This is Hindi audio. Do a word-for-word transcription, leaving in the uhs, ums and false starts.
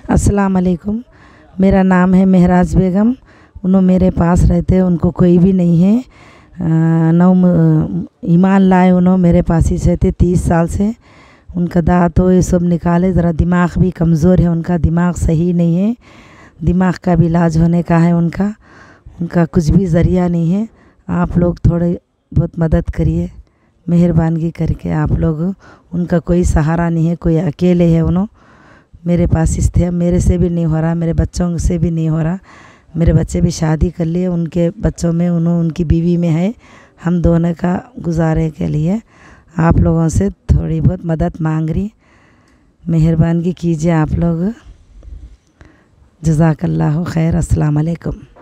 अस्सलाम वालेकुम। मेरा नाम है महराज बेगम। उन्होंने मेरे पास रहते, उनको कोई भी नहीं है। नौ ईमान लाए, उन्होंने मेरे पास ही रहते तीस साल से। उनका दांत तो ये सब निकाले, ज़रा दिमाग भी कमज़ोर है, उनका दिमाग सही नहीं है। दिमाग का भी इलाज होने का है उनका उनका कुछ भी ज़रिया नहीं है। आप लोग थोड़े बहुत मदद करिए, मेहरबानी करके। आप लोग, उनका कोई सहारा नहीं है, कोई अकेले है। उन्होंने मेरे पास इस थे, मेरे से भी नहीं हो रहा, मेरे बच्चों से भी नहीं हो रहा। मेरे बच्चे भी शादी कर लिए, उनके बच्चों में उन्होंने उनकी बीवी में है। हम दोनों का गुजारे के लिए आप लोगों से थोड़ी बहुत मदद मांग रही, मेहरबानी कीजिए आप लोग। जज़ाकल्लाहु खैर। अस्सलाम वालेकुम।